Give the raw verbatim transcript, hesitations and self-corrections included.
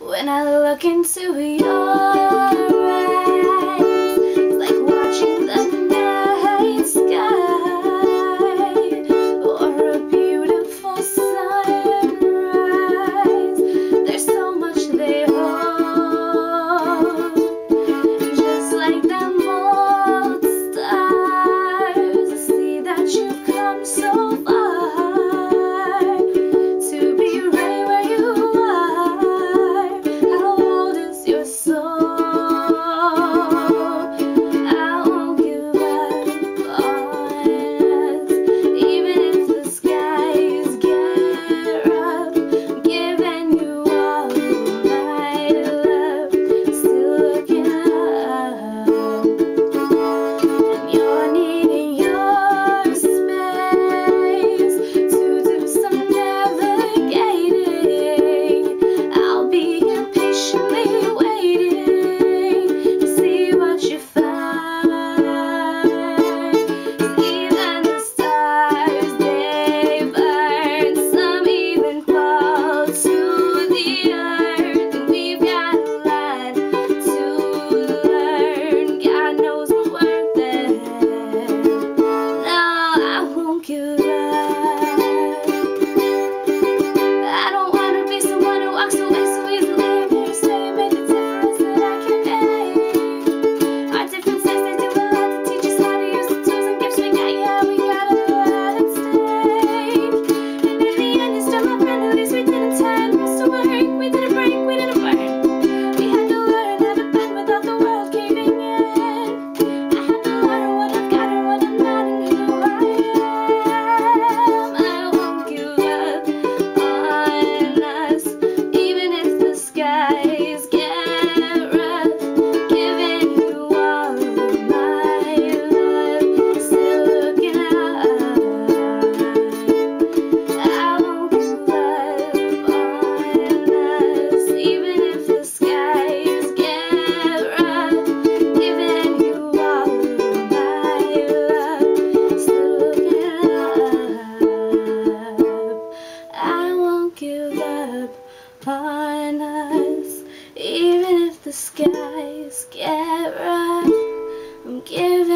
When I look into your eyes, it's like watching the night sky or a beautiful sunrise. There's so much they hold, just like them old stars. I see that you've come so far to be right where you are. How old is your soul? I won't give up on us, even if the skies get rough. I'm giving you all my love, still looking up, and you're needing your space to do some navigating. I'll be here patiently waiting to see what you find. Even the stars, they burn, some even fall to the earth, and we've got a lot to learn. God knows we're worth it. No, I won't give up. I don't want to be someone who walks away so easily. I'm here to stay and make the difference that I can make. Our differences, they do a lot to teach us how to use the tools and gifts we got. Yeah, we got a lot at stake. And in the end, you're still my friend. At least we didn't turn most to work. We didn't break, we didn't burn. We had to learn how to bend without the world caving in. I had to learn what I've got and what I'm not, and who I am. I won't give up on us, even if the skies get rough. Giving you all of my love, still looking up. I won't give up on us, even if the skies get rough. Giving you all of my love, still looking up. I won't give up on us, even if the skies get rough. I'm giving